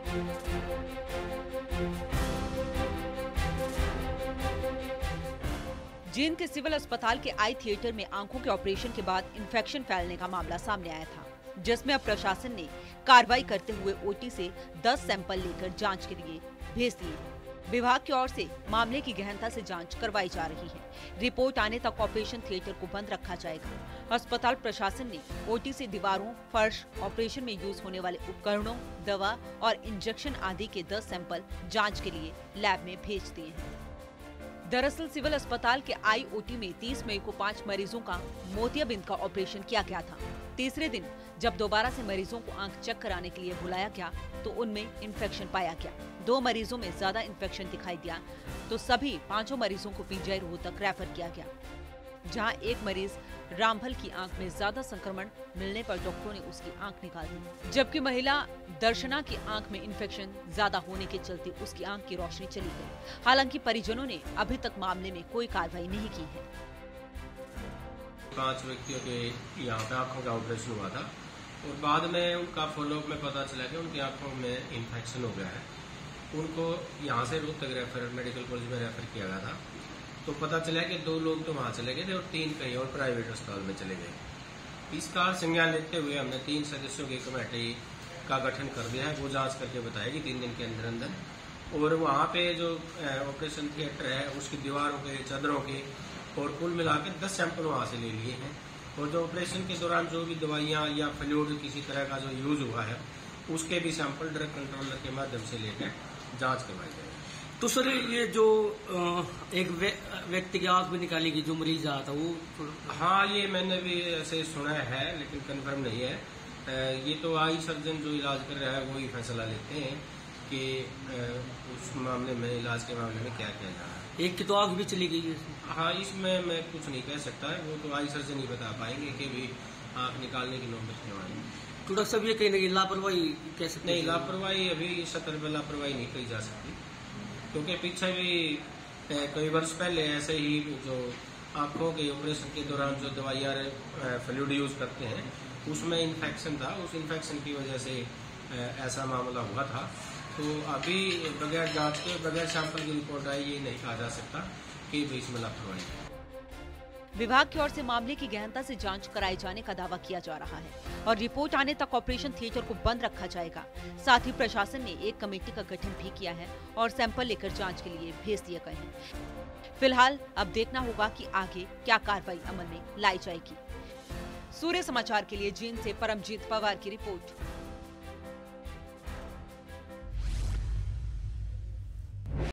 जींद के सिविल अस्पताल के आई थिएटर में आंखों के ऑपरेशन के बाद इन्फेक्शन फैलने का मामला सामने आया था, जिसमें अब प्रशासन ने कार्रवाई करते हुए ओटी से 10 सैंपल लेकर जांच के लिए भेज दिए। विभाग की ओर से मामले की गहनता से जांच करवाई जा रही है। रिपोर्ट आने तक ऑपरेशन थिएटर को बंद रखा जाएगा। अस्पताल प्रशासन ने ओटी से दीवारों, फर्श, ऑपरेशन में यूज होने वाले उपकरणों, दवा और इंजेक्शन आदि के 10 सैंपल जाँच के लिए लैब में भेज दिए हैं। दरअसल सिविल अस्पताल के आईओटी में 30 मई को 5 मरीजों का मोतियाबिंद का ऑपरेशन किया गया था। तीसरे दिन जब दोबारा से मरीजों को आंख चेक कराने के लिए बुलाया गया तो उनमें इन्फेक्शन पाया गया। 2 मरीजों में ज्यादा इन्फेक्शन दिखाई दिया तो सभी 5 मरीजों को पीजीआई रोहतक रेफर किया गया, जहां एक मरीज रामभल की आंख में ज्यादा संक्रमण मिलने पर डॉक्टरों ने उसकी आंख निकाल दी, जबकि महिला दर्शना की आंख में इन्फेक्शन ज्यादा होने के चलते उसकी आंख की रोशनी चली गई। हालांकि परिजनों ने अभी तक मामले में कोई कार्रवाई नहीं की है। 5 व्यक्तियों के यहाँ पे आंखों का ऑपरेशन हुआ था और बाद में उनका फॉलोअप में पता चला कि उनकी आंखों में इन्फेक्शन हो गया है। उनको यहाँ से रोहतक मेडिकल कॉलेज में रेफर किया गया था। तो पता चला कि 2 लोग तो वहाँ चले गए थे और 3 कहीं और प्राइवेट अस्पताल में चले गए। इसका संज्ञान लेते हुए हमने 3 सदस्यों की कमेटी का गठन कर दिया है। वो जांच करके बताएगी 3 दिन के अंदर अंदर। और वहाँ पे जो ऑपरेशन थिएटर है उसकी दीवारों के, चादरों के और कुल मिला के 10 सैंपल वहाँ से ले लिए हैं। और जो ऑपरेशन के दौरान जो भी दवाइयाँ या फ्लूइड किसी तरह का जो यूज हुआ है उसके भी सैंपल ड्रग कंट्रोलर के माध्यम से लेकर जाँच करवाई जाएगी। तो सर ये जो एक व्यक्ति की आंख में निकाली गई जो मरीज आया था वो, हाँ ये मैंने भी ऐसे सुना है लेकिन कंफर्म नहीं है। ये तो आई सर्जन जो इलाज कर रहा है वो ही फैसला लेते हैं कि उस मामले में, इलाज के मामले में क्या किया जा रहा है। एक की तो आंख भी चली गई है। हाँ इसमें मैं कुछ नहीं कह सकता है, वो तो आई सर्जन ही बता पाएंगे कि भी आंख निकालने की नौबत क्यों आई। तो डॉक्टर साहब ये कहीं ना कहीं लापरवाही कह सकते नहीं, लापरवाही अभी सतर में लापरवाही नहीं कही जा सकती, क्योंकि पीछे भी कई वर्ष पहले ऐसे ही जो आंखों के ऑपरेशन के दौरान जो दवाइयाँ फ्लूइड यूज करते हैं उसमें इन्फेक्शन था। उस इन्फेक्शन की वजह से ऐसा मामला हुआ था। तो अभी बगैर जांच के, बगैर सैंपल की रिपोर्ट आई, ये नहीं कहा जा सकता कि इसमें लापरवाही है। विभाग की ओर से मामले की गहनता से जांच कराए जाने का दावा किया जा रहा है और रिपोर्ट आने तक ऑपरेशन थिएटर को बंद रखा जाएगा। साथ ही प्रशासन ने एक कमेटी का गठन भी किया है और सैंपल लेकर जांच के लिए भेज दिए गए हैं। फिलहाल अब देखना होगा कि आगे क्या कार्रवाई अमल में लाई जाएगी। सूर्य समाचार के लिए जींद से परमजीत पवार की रिपोर्ट।